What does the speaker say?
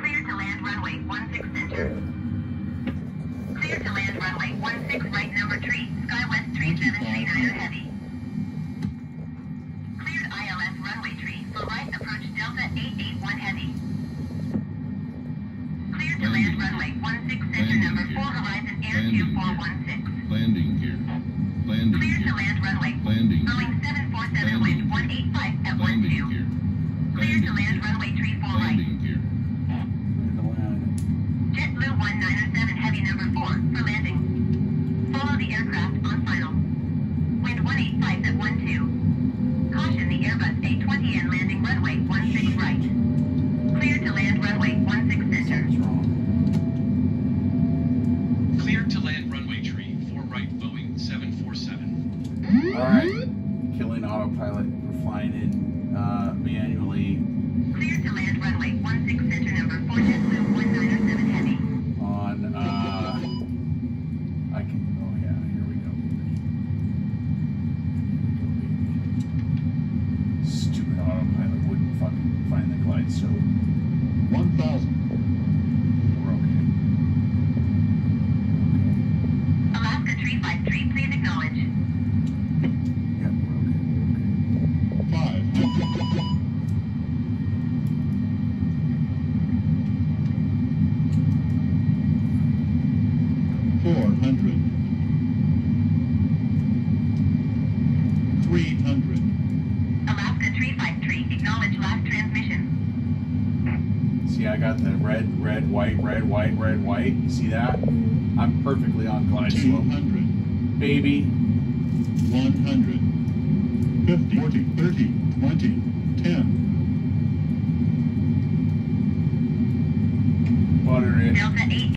Clear to land runway 16 center. Clear to land runway 16 right number 3, SkyWest 3739er heavy. Cleared ILS runway 3 for right approach Delta 881 heavy. Clear to land runway 16 center number 4 Horizon Air 2416. Landing gear. Landing Clear gear. to land runway. Landing gear. Boeing 747 wind 185 at 12. Gear. Clear to land runway 34 right. Landing gear. JetBlue 1907 heavy number 4 for landing. Follow the aircraft on final. Wind 185 at 12. Caution the Airbus A20 and landing runway 16 right. Clear to land runway 16 center. Clear to land runway 4 right Boeing 747. Alright. Killing autopilot. We're flying in manually. Clear to land runway 16 center number 4 JetBlue 1907 heavy. On I can oh yeah, here we go. Stupid autopilot wouldn't fucking find the glide, so 1,000. we're okay. Alaska 353, please acknowledge. Yep, we're okay. 500. 400. 300. Alaska 353, acknowledge last transmission. See, I got the red, red, white, red, white, red, white. You see that? I'm perfectly on glide slope. 200. Baby. 100. 50. 40. 30. 20. 10. Butter it. Delta 8.